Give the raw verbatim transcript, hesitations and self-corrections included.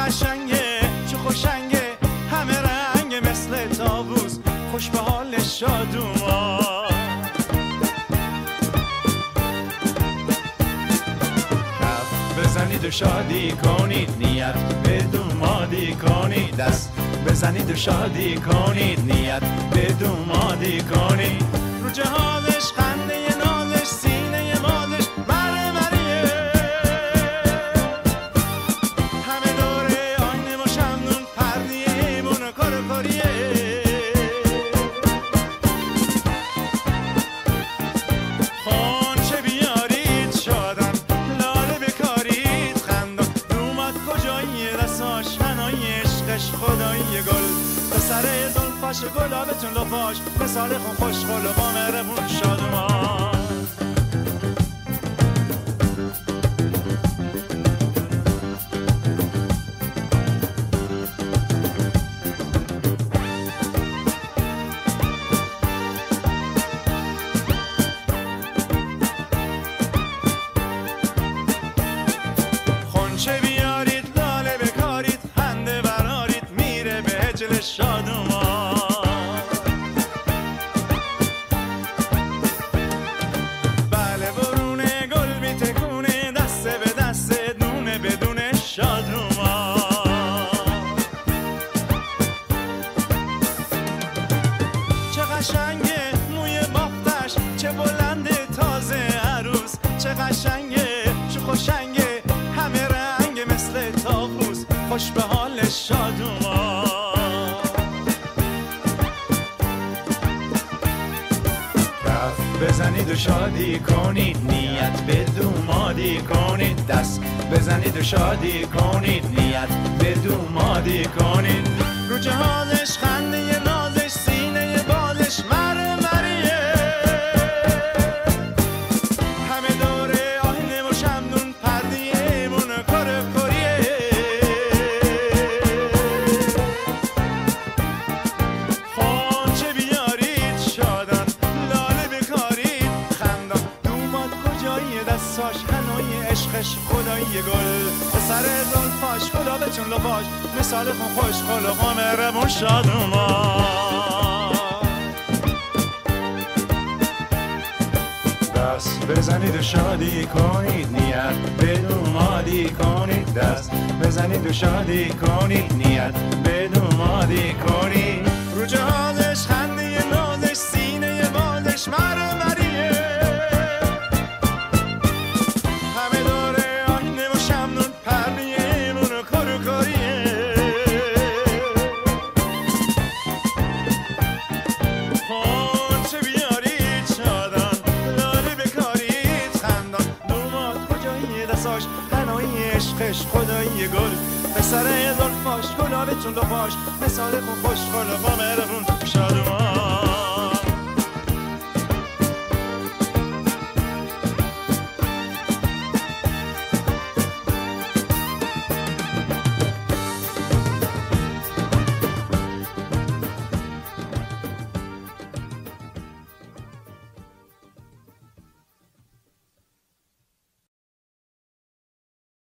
قشنگه چه خوشنگه همه رنگ مثل طاووس خوش به حال شادومان کف بزنید و شادی کنید نیت به دومادی کنید دست بزنید و شادی کنید نیت به دومادی کنید رو جهادش خنده نازش سینه مازش مره مریه همه دوره آینه و شمنون پردیه ایمون و کار کاریه خونچه بیارید شادن لاله بکارید خندان دومد کجایی دستاش هنای عشقش خدایی گل به سر زلفاش گلابتون لپاش مثال خون خوشگل و با مهربون شادمان خونچه بیارید لاله بکارید خنده برارید میره به هجل شادمان بله برونه گل میتکونه دسته به دسته دونه بدون شادمان چه قشنگه موی بافتش چه بلنده تازه عروس چه قشنگه چه خوشنگه همه رنگ مثل طاووس خوش به حال شادومان کف بزنید و شادی کنید نیت به دومادی کنید دست بزنید و شادی کنید نیت به دومادی کنید رو جهازش خنده نازش سینه بازش مره مریه همه دوره آینه و شمنون پردیه مون کار کاریه خونچه بیارید شادن لاله بکارید خندان دوماد کجایی دستاش هنای عشقش خدایی گل به سر زلفاش گلابتون لپاش مثال خون خوشگل و با مهربون شادومان دست بزنید و شادی کنید نیت به دومادی کنید دست بزنید و شادی کنید نیت به دومادی کنید رو جهازش خنده نازش سینه بازش مره مریه همه دوره آینه و شمنون پردیه مون و کار و کاریه خونچه بیارید شادن لاله بکارید خندان دوماد کجایی دستاش هنایی عشقش خدایی گل به سر زلفاش گلابتون لپاش مثال خون خوشگل و با مهربون